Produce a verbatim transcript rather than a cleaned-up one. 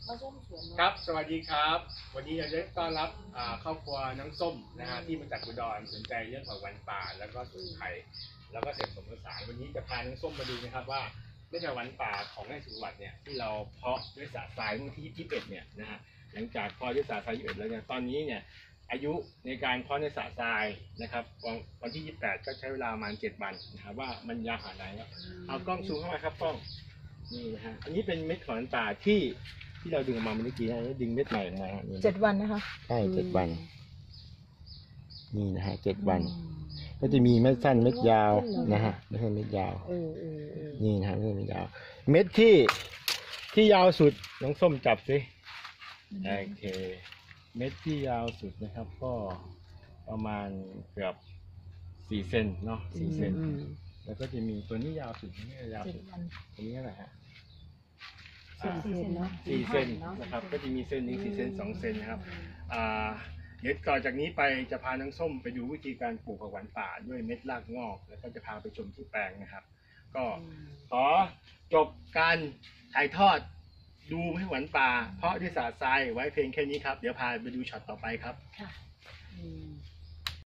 มาส้มสวนครับสวัสดีครับวันนี้เราจะต้อนรับครอบครัวน้องส้มนะฮะที่มาจากอุดรสนใจเรื่องของวันป่าแล้วก็สมุนไพรแล้วก็เสพผสมผสานวันนี้จะพาน้องส้มมาดูนะครับว่าเรื่องวันป่าของในสุวรรณเนี่ยที่เราเพาะด้วยสาทรายเมื่อที่ยี่สิบเอ็ดเนี่ยนะฮะหลังจากเพาะด้วยสาทรายยี่สิบเอ็ดแล้วเนี่ยตอนนี้เนี่ยอายุในการเพาะในสาทรายนะครับวันที่ยี่สิบแปดก็ใช้เวลาประมาณเจ็ดวันนะครับว่ามันยาวขนาดไหนเอากล้องซูมเข้ามาครับกล้องนี่นะฮะอันนี้เป็นเม็ดของวันป่าที่ที่เราดึงออกมาเมื่อกี้นะดึงเม็ดใหม่ออกมาเจ็ดวันนะคะใช่เจ็ดวันนี่นะฮะเจ็ดวันก็จะมีเม็ดสั้นเม็ดยาวนะฮะไม่ใช่เม็ดยาวนี่นะฮะไม่ใช่เม็ดยาวเม็ดที่ที่ยาวสุดน้องส้มจับสิโอเคเม็ดที่ยาวสุดนะครับก็ประมาณเกือบสี่เซนเนาะสี่เซนแล้วก็จะมีตัวนี้ยาวสุดนี่ยาวสุดตัวนี้อะไรฮะสี่เซนเนาะสี่เซนนะครับก็จะมีเส้นนี้สี่เซนสองเซนนะครับอ่าเดี๋ยวต่อจากนี้ไปจะพาน้องส้มไปดูวิธีการปลูกผักหวานป่าด้วยเม็ดรากงอกแล้วก็จะพาไปชมที่แปลงนะครับก็ขอจบการถ่ายทอดดูให้หวานป่าเพราะด้วยสาทรายไว้เพียงแค่นี้ครับเดี๋ยวพาไปดูช็อตต่อไปครับ